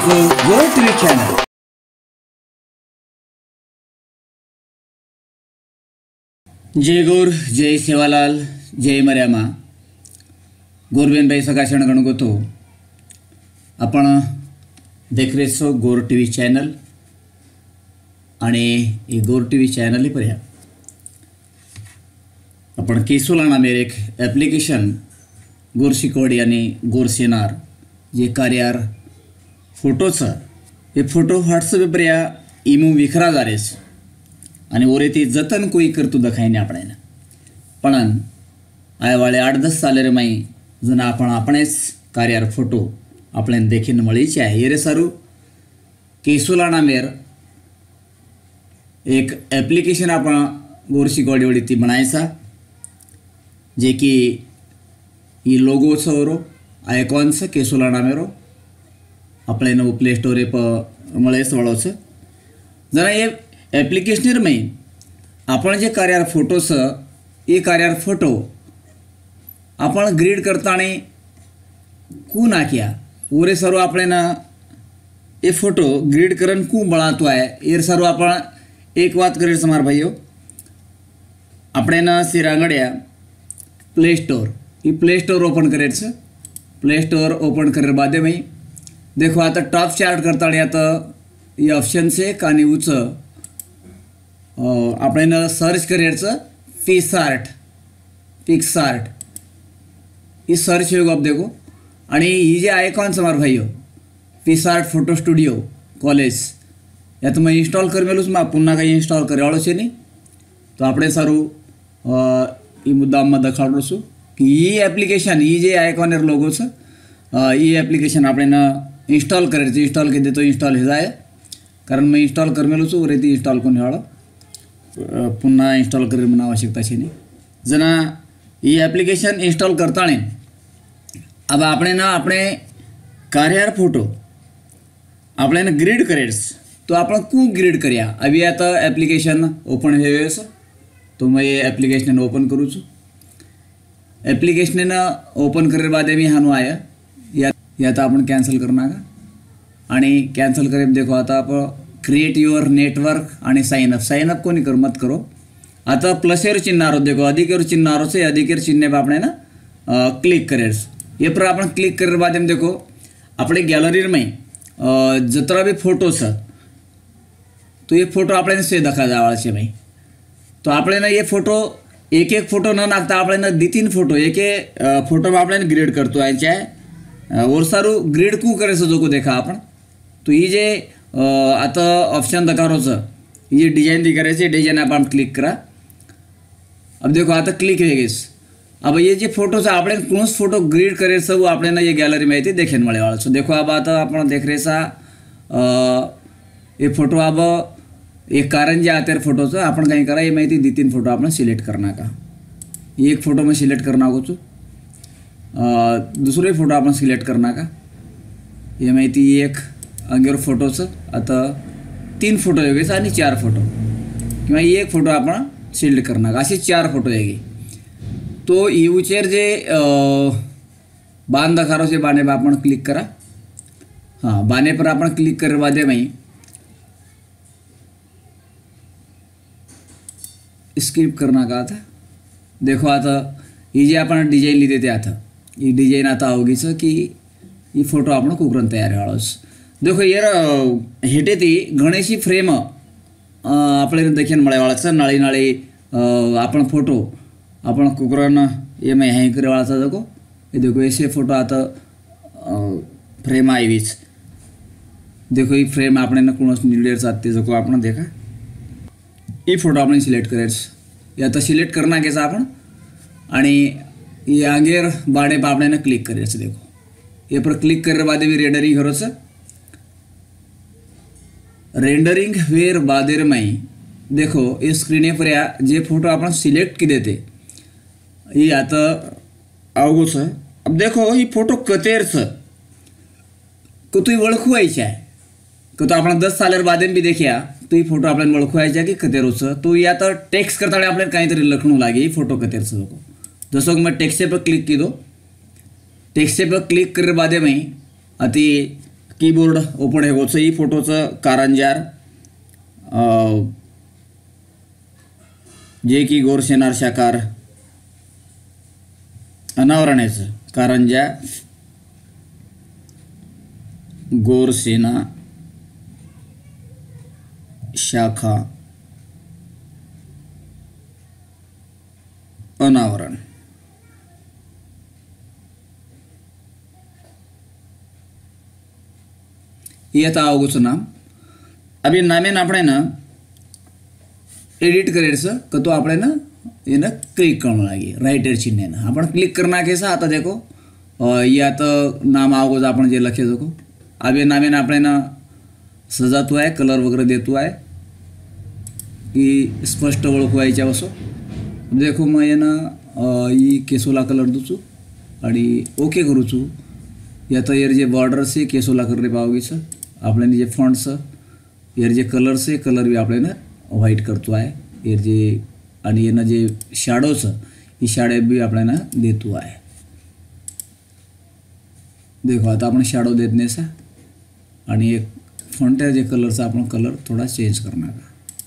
तुमचं गोर TV channel. जय गौर, जय सेवालाल, जय मर्यामा। गोरबेनबाई सकाशण गणगोतो आपण देख रहे सो गोर टीव्ही चॅनल आणि ये गोर टीव्ही चॅनल ही पर्या आपण केसोला नामेर एक एप्लिकेशन गोर शिकवडी आणि गोर सेनार जे कार्यार फोटोच हे फोटो व्हॉट्सअप पर्या इमू विखरा जारेस आणि ओरे ती जतन कोई करतू दखायने आपण पण आय वाले 8-10 साले रे माई जन आपणेच कार्यार फोटो आपण देखीन मळीचे आहे रे सारू केसोला नामेर एक एप्लिकेशन आपण गोर शिकवडी ती बनायचा जे की ये लोगो सरो आयकॉन्स केसोला नामेरो आपले नो प्ले स्टोर पर मळेस वळोस जरा ये एप्लिकेशनर में आपण जे कार्यार फोटोस ये कार्यार फोटो आपण ग्रीड करताने कू नाख्या ओरे सर्व आपले ना ये फोटो ग्रीड करन कू बनातो है ये सर्व आपण एक बात करे समार भाइयों આપણે ના સિરાંગડ્યા प्ले स्टोर ये प्ले स्टोर ओपन करायचं प्ले स्टोर ओपन करे बाद में देखो आता टॉप चार्ट करता आता ये ऑप्शन से कानी उच आपण सर्च करायचं पिक्सार्ट ये सर्च योग आप देखो आणि ही जे आयकॉन समार भाइयों पिक्सार्ट फोटो स्टुडियो कॉलेज या तो मैं इंस्टॉल कर मेलूँ मैं पुन्हा काही इंस्टॉल करे वालों से नहीं तो આપણે સારું ये मुद्दाમાં દેખાડું છું कि ये एप्लिकेशन ये जे आयकॉन लोगो છે ये एप्लिकेशन આપણે इंस्टॉल करायचं इंस्टॉल केले तो इंस्टॉल हे जाय कारण मैं इंस्टॉल कर मेलो છું ती इंस्टॉल कोणी वाळो पुन्हा इंस्टॉल करे म्हणा आवश्यकता છે नहीं जना ये एप्लिकेशन इंस्टॉल करताने अब આપણે कार्यार फोटो આપણે ग्रीड करायचं तो आपण कू ग्रीड करिया अभी आता एप्लिकेशन ओपन है तो मैं ये एप्लिकेशन ओपन करूँ छू एप्लिकेशन ओपन करे बाद मी हानू आया या तो अपन कैंसल करना का आणि कैंसल करे देखो आता आप क्रिएट युअर नेटवर्क आणि साइन अप कोणी कर मत करो आता प्लसेर चिन्ह आरो देखो अधिकेर चिन्ह आरो से अधिकेर चिन्ह पे आपने ना क्लिक करे ये पर अपन क्लिक करे बाद में देखो अपने गैलरी में जतरा भी फोटोस तो ये फोटो आपने से देखा जावा छे भाई तो आपने ना ये फोटो एक फोटो न नाखता आपने ना 2-3 फोटो एक फोटो में आपने ग्रेड करतो आहे चाहे और सारू ग्रेड कू करे सो को देखा आपण तो ये जे आता ऑप्शन दखारोच ये डिजाइन दिखारे से डिजाइन आपण क्लिक करा अब देखो आता क्लिक हो गई अब ये जे फोटो से आपने कौन फोटो ग्रेड करे सब आपने ना ये गैलरी में थी देखे मळे वाला सो देखो अब आता आपण देख रहे सा ये फोटो अब एक कारण जे आते फोटोचं आपण काही करा ये माहिती 2-3 फोटो आपण सिलेक्ट करना का एक फोटो में सिलेक्ट करना को दूसरे फोटो आपण सिलेक्ट करना का ये माहिती एक अंगेर फोटोचं आता 3 फोटो हो गए आणि 4 फोटो किंवा एक फोटो आपण सिलेक्ट करना का असे 4 फोटो येगी तो यूचेर जे बाण दखारो से बाने पर आपण क्लिक करा हाँ बाने पर आपण क्लिक करे बाद में स्किप करना का था देखो आता ये जे आपण डिजाइन लीधे ते आता ये डिजाइन आता होगी सर कि ये फोटो आपण कोकरन तयार वाळोस देखो यार हेटे ती गणेशी फ्रेम आपले देखीन मळे वाळा नाळी नाळी आपण फोटो आपण कोकरन ये मैं हँग करे वाळा देखो ऐसे फोटो आता फ्रेम आईवीच देखो ये फ्रेम आपने ना कोणस निडेर साथे जको आपण देखा ये फोटो आपण सिलेक्ट करायचं या आता सिलेक्ट करना कैसा आपण आणि ये आगेर बाणे पर आपने ना क्लिक करायचं देखो ये पर क्लिक करे बाद भी रेंडरिंग करोच रेंडरिंग वेर बादेर में देखो ये स्क्रीन पर या जे फोटो आपण सिलेक्ट की देते ये आता आवगोच अब देखो ये फोटो कतेरच को तू ओळखू यायची आहे को तो आपण 10 सालेर बाद भी देखिया तो ये फोटो आपल्याला ओळखवायचा की कतेरोचं तो या तर टेक्स्ट करताना आपल्याला काहीतरी लखणू लागे फोटो कतेरचं लोको जसं कि मैं टेक्स्ट पर क्लिक की दो टेक्स्ट पर क्लिक करे बाद में अति कीबोर्ड ओपन हेगोचं ई फोटोचं कारंजार जे की गोरसेनार शाकार अनावरणेचं कारंजा गोरसेना शाखा अनावरण ये था आवगोचं नाम. अभी नामेन આપણે ને एडिट करेचं का तो આપણે ને એને ક્લિક करना लागी राइटर चिन्ह ने आपण क्लिक करना कैसा आता देखो या तो नाम आवगोच आपण जे लखे देखो अभी नामेन આપણે ને सजातो आहे कलर वगैरह देतो आहे की स्पष्ट ओळखू यायच्या वसो देखो मैं ये ना ये केसोला कलर दूचू आणि ओके करूचू या तो यार जे बॉर्डर से केसोला कर रे पावगी सर आपल्याने जे फॉन्ट्स यार जे कलर से कलर भी आपल्याने व्हाइट करतो आहे यार जे आणि येना जे शॅडोज ही शॅडो भी आपल्याला देतो आहे. देखो आता आपण शॅडो देत नाही सा आणि एक फॉन्ट जे कलरचा आपण कलर थोड़ा चेंज करना का.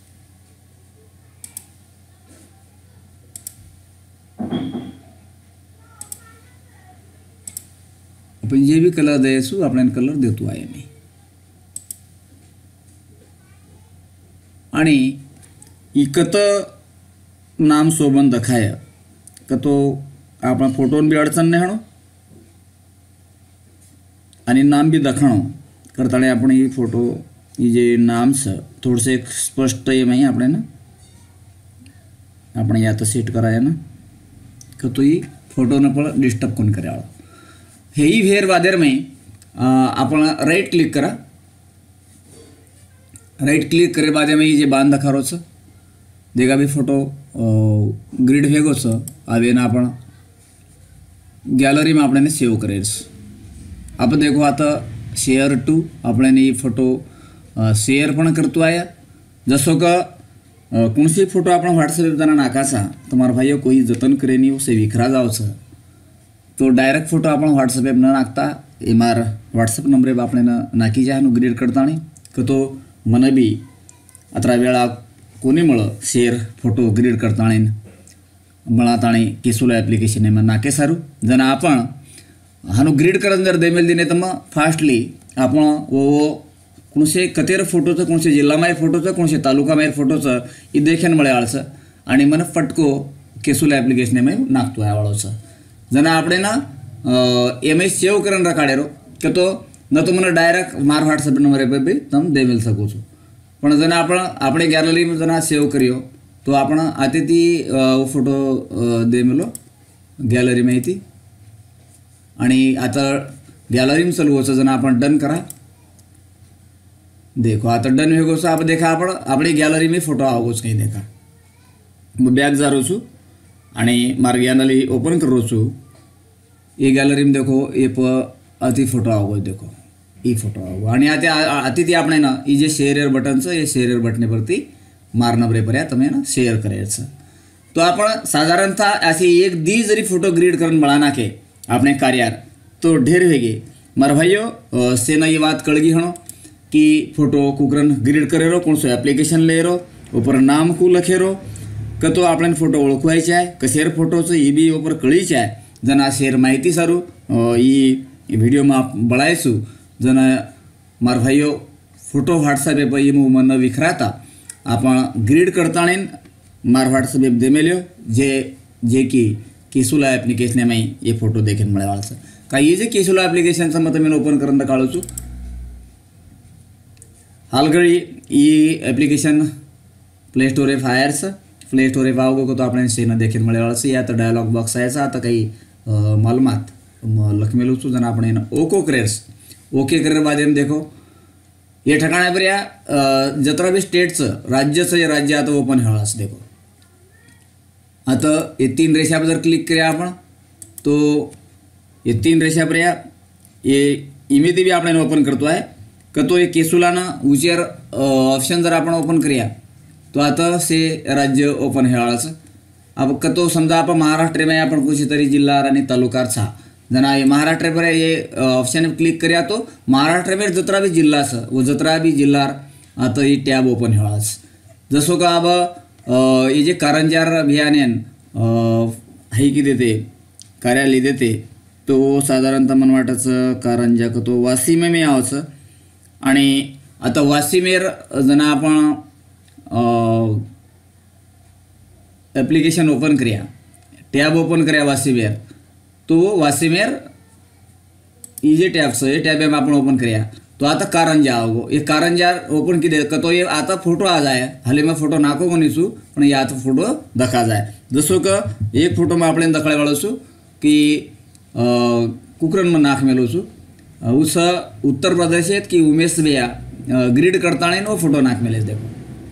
आपण जे भी कलर द्यायचो आपण कलर देतो आहे मी आणि इकत नाम सोबत दखाय का तो आपण फोटोन भी अडचण नाही हणो आणि नाम भी दखाणो करताना आपण ही फोटो ही जे नाम स थोडसे एक स्पष्ट ये माही આપણે ને આપણે યા તો સેટ કરાય ને કે તો ही फोटो ने पण डिस्टर्ब कोण करे आळो हे ही वेर वादेर में आपण राइट क्लिक करा. राइट क्लिक करे बाद में जे बांध दखारोच देखा भी फोटो ग्रीड वेगोच आवे ना आपण गॅलरी में आपने सेव करेस. आपण देखो आता शेअर टू आपने ये फोटो शेअर पण करतो आहे जसो का कौनसी फोटो आपण व्हाट्सएप जना नाकासा तुम्हारा भाइयों कोई जतन करे नहीं उसे विखरा जाओ तो डायरेक्ट फोटो आपण व्हाट्सएप न नाखता एमार व्हाट्सएप नंबर पर आपने नाखी जाए ग्रीड करता कि तो मन भी अतरा वेळा कोणी मळ शेअर फोटो ग्रीड करता मळाताणी केसुला एप्लिकेशन में नाके सारू जना आपण हानु ग्रीड करन जर देमेल दिने तम फास्टली आपण वो कोणसे कतेर फोटोचं कोणसे जिल्हा माय फोटोचं कोणसे तालुका माय फोटोचं ई देखेन मळे आळस आणि मन फटको केसुला एप्लिकेशन में नाखतो आहे आळस जना આપણે ना एमएस सेव करन रखाडेरो કે તો ન તો મને ડાયરેક્ટ માર WhatsApp નંબર પર બી તમે દેમેલ શકો છો પણ जना આપણે ગેલેરીમાં जना સેવ કર્યો તો आपण આतेથી फोटो देमेलो गॅलरी माहिती आणि आता गॅलरीમાં चलवोचं जना आपण डन करा. देखो आता डन हो गो आप देखा आपण अपनी गॅलरी में फोटो आवगोच कहीं देखा बैक जारो छू आणि मार गॅलरी ओपन करो छू ये गॅलरी में देखो ये अति फोटो आवगो देखो ये फोटो आवगो आणि आता अतिथी આપણે ना ये जे शेअर बटन ये शेअर बटन परती मारना बरे पर्या तमे ना शेअर करायचं तो आपण साधारणतः ऐसे एक दी जरी फोटो ग्रीड करन बळा नाके अपने कार्यार तो ढेर वेगे मार भाइयों से ना ये बात कड़गी हणो कि फोटो कुकरन ग्रीड करेरो कौन सो एप्लिकेशन लेरो ऊपर नाम को लखेरो का तो आपने फोटो ओळखवायचे आहे कशेर फोटोचं ये भी ऊपर कळीचे आहे जना शेर माहिती सारू ये वीडियो में आप बढ़ाएसु जना मार भाइयों फोटो व्हाट्सएप पर ये मन विखराता आपण ग्रीड करता मार व्हाट्सएप दे मेल्यो जे कि केसुला एप्लिकेशन में ये फोटो देखे मळेवाळ का ये जे केसुला एप्लिकेशन मत मैं ओपन करन काढू छु हालगड़ी ये एप्लिकेशन प्ले स्टोर पे फायर्स प्ले स्टोर पे आओगे तो आपने से न देखे मळेवाळ या तो डायलॉग बॉक्स आयसा आता काही मालूमात लखमेलू छु जना आपण ओको करेस ओके करे बाद में देखो ये ठिकाणा पर या जत्रा भी स्टेट्स राज्य आता ओपन हळास देखो आता ये तीन रेषा पर जर क्लिक करे आपण तो ये तीन रेषा पर या ये इमेज भी आपण ओपन करतो आहे का तो एक केसुला ना उचेर ऑप्शन जर आपण ओपन करूया तो आता से राज्य ओपन हेळाच अब का तो समजा आपण महाराष्ट्र में आपण कुछ तरी जिल्हा आणि तालुका छा जना ये महाराष्ट्र पर ये ऑप्शन क्लिक कर्या तो महाराष्ट्र में जत्रा भी जिल्हा स वो जत्रा भी जिल्हा आता ये टॅब ओपन होळास जसो का अब ये जे कारंजार अभियान है की देते कार्यालय देते तो साधारणतः मन वाटायचं कारंजा का तो वाशिम में यावचं आणि आता वाशिमेर जना आपण ॲप्लिकेशन ओपन कर्या टॅब ओपन कर्या वाशिमेर तो वाशिमेर ये जे टॅब्स ये टॅब में आपण ओपन कर्या तो आता कारंजा आओगो ये कारंजा ओपन की दे तो ये आता फोटो आ जाए हाले में फोटो नाखो कोनीसु पण ये आता फोटो दखा जाए जसो का एक फोटो में આપણે દખાડે વાળો છું कि कुकरन में नाख मेलो છું उस उत्तर प्रदेश की उमेश भैया ग्रीड करता वो फोटो नाख मेले देखो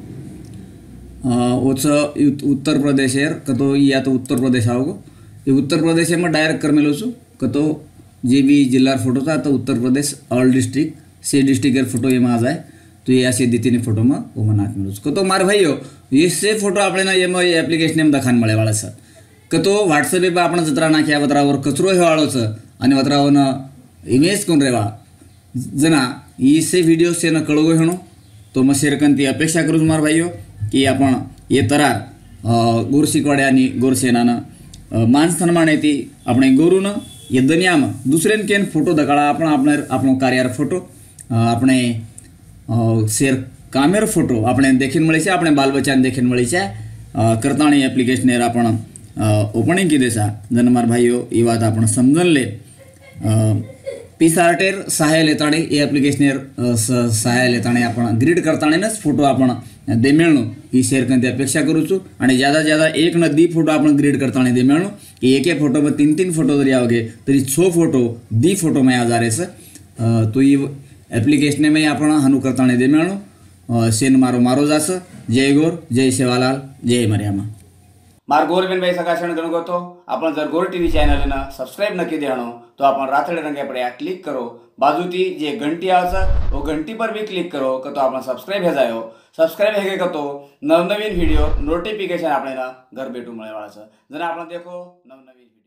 उस उत्तर प्रदेश कतो या तो उत्तर प्रदेश आओगो ये उत्तर प्रदेश में डायरेक्ट कर मेलो છું कतो जे भी जिल्हा फोटो था तो उत्तर प्रदेश ऑल डिस्ट्रिक्ट से डिस्ट्रिक्ट फोटो ये में आ जाए तो ये ऐसे दी तीन फोटो में वो में नाख मेलो છું कतो मार भाईओ ये से फोटो આપણે ये में एप्लिकेशन में दखान મળે વાળા છે कतो व्हाट्सएप पे आपण जत्रा नाख्या वत्रावर कचरो हे वाळो छ आणि वत्रावन इमेज कोण रेवा जना इसे वीडियो से न कळगो हेणो तो म शेरकंती अपेक्षा करू मार भाईओ की आपण ये तरार गोरशिकवाडे आणि गोरसेनानं मान सन्मान येते આપણે गोरून ये दुनियाમાં दुसरेन केन फोटो दकाळा आपण આપણો કાર્યર फोटो આપણે શેર કામેર फोटो આપણે देखीन મળી છે આપણે બાલ બચ્ચાને देखीन મળી છે કરતાણી એપ્લિકેશન एर आपण ओपनिंग की सा जनमार भाईओ ये बात आपण समजन ले पिसार्टेर सहाय्य लेताणे ये एप्लिकेशनेर सहाय्य लेताणे आपण ग्रीड करताणेच फोटो आपण दे मेळणो ही शेअर करते अपेक्षा करू છું आणि ज्यादा एक न दी फोटो आपण ग्रीड करताणे दे मेळणो की एक फोटो में तीन फोटो जरी आवगे तरी 6 फोटो दी फोटो में आ जा रे तो ये एप्लिकेशन में आपण हनु करताणे दे मेळणो सेन मारो जास जय गोर जय सेवालाल जय मर्यामा मार गोरबेन भाई सकाशण गणगो तो आपण जर गोर टीवी चॅनल ना सबस्क्राइब नक्की देणो तो आपण रातळे रंगे पड्या क्लिक करो बाजूती जे घंटी आसा वो घंटी पर भी क्लिक करो तो आपण सबस्क्राइब हे जायो सबस्क्राइब हे तो नवनवीन वीडियो नोटिफिकेशन आपल्याला घर भेटू मिळेवाळा जर आपण देखो नवनवीन